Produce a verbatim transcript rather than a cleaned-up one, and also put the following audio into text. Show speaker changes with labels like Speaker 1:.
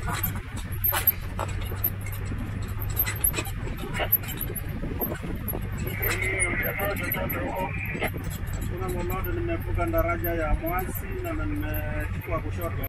Speaker 1: Kuna mmoja nimevuka daraja ya Mwasi na nimechukua kushoto.